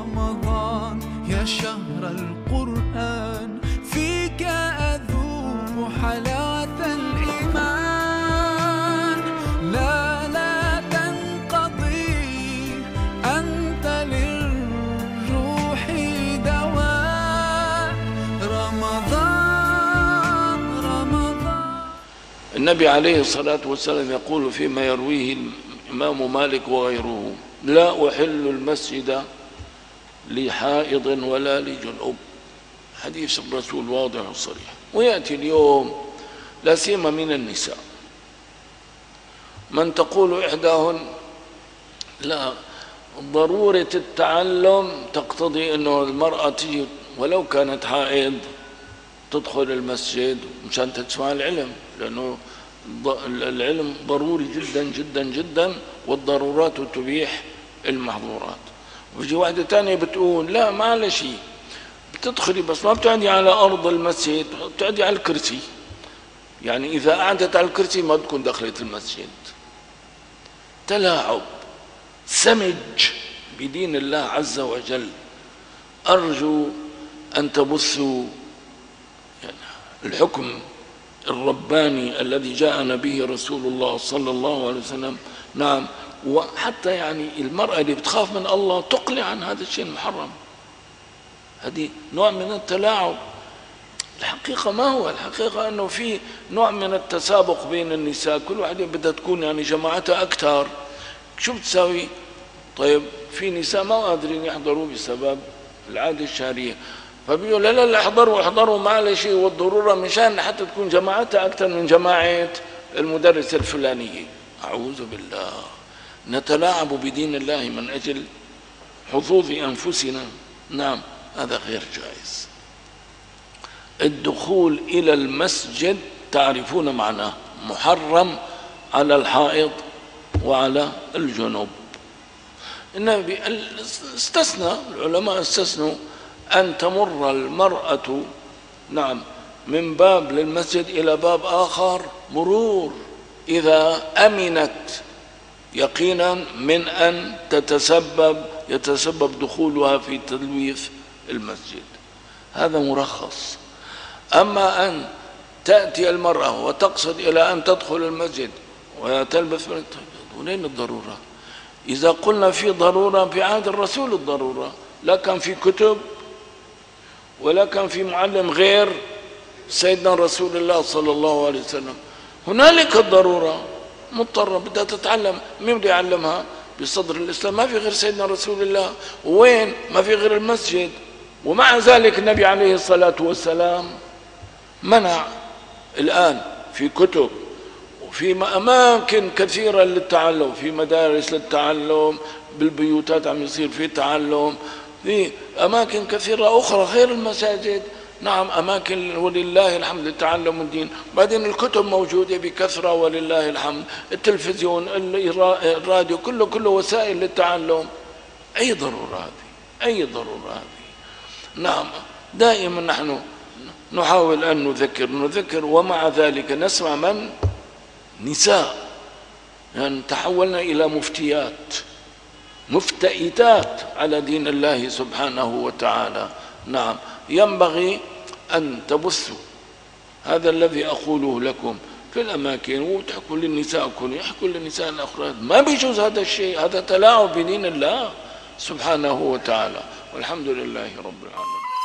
رمضان يا شهر القرآن، فيك أذوق حلاوة الإيمان. لا تنقضي، أنت للروح دواء. رمضان النبي عليه الصلاة والسلام يقول فيما يرويه الإمام مالك وغيره: لا أحل المسجد لحائض ولا لجنوب. حديث الرسول واضح وصريح. ويأتي اليوم لا سيما من النساء من تقول إحداهن: لا، ضرورة التعلم تقتضي أنه المرأة تجي ولو كانت حائض تدخل المسجد مشان تسمع العلم، لأنه العلم ضروري جدا جدا جدا، والضرورات تبيح المحظورات. ويجي واحدة تانية بتقول: لا، معلش، بتدخلي بس ما بتقعدي على أرض المسجد، بتقعدي على الكرسي. يعني إذا قعدت على الكرسي ما بتكون دخلت المسجد. تلاعب سمج بدين الله عز وجل. أرجو أن تبثوا الحكم الرباني الذي جاءنا به رسول الله صلى الله عليه وسلم. نعم، وحتى يعني المرأة اللي بتخاف من الله تقلع عن هذا الشيء المحرم. هذه نوع من التلاعب. الحقيقة ما هو؟ الحقيقة أنه في نوع من التسابق بين النساء، كل واحدة بدها تكون يعني جماعتها أكثر. شو بتساوي؟ طيب في نساء ما قادرين يحضروا بسبب العادة الشهرية، فبيقول: لا احضروا معلش، والضرورة مشان حتى تكون جماعتها أكثر من جماعة المدرسة الفلانية. أعوذ بالله، نتلاعب بدين الله من أجل حظوظ أنفسنا. نعم، هذا غير جائز. الدخول إلى المسجد تعرفون معناه، محرم على الحائض وعلى الجنوب. النبي استثنى، العلماء استثنوا أن تمر المرأة نعم من باب للمسجد إلى باب آخر مرور إذا أمنت يقينا من أن يتسبب دخولها في تلويث المسجد. هذا مرخص. أما أن تأتي المرأة وتقصد إلى أن تدخل المسجد وتلبس، وين الضرورة؟ إذا قلنا في ضرورة في عهد الرسول، الضرورة لا كان في كتب ولا كان في معلم غير سيدنا رسول الله صلى الله عليه وسلم. هنالك الضرورة، مضطرة بدها تتعلم. مين بده يعلمها؟ بصدر الإسلام ما في غير سيدنا رسول الله. وين؟ ما في غير المسجد. ومع ذلك النبي عليه الصلاة والسلام منع الآن في كتب وفي أماكن كثيرة للتعلم، في مدارس للتعلم، بالبيوتات عم يصير في تعلم، في أماكن كثيرة أخرى غير المساجد. نعم، أماكن ولله الحمد لتعلم الدين. بعدين الكتب موجودة بكثرة ولله الحمد، التلفزيون، الراديو، كله وسائل للتعلم. أي ضرورة هذه؟ أي ضرورة هذه؟ نعم، دائما نحن نحاول أن نذكر، ومع ذلك نسمع من نساء يعني تحولنا إلى مفتئتات على دين الله سبحانه وتعالى. نعم، ينبغي أن تبثوا هذا الذي أقوله لكم في الأماكن، وتحكوا للنساء، يحكوا للنساء الأخرى. ما بيجوز هذا الشيء، هذا تلاعب بدين الله سبحانه وتعالى. والحمد لله رب العالمين.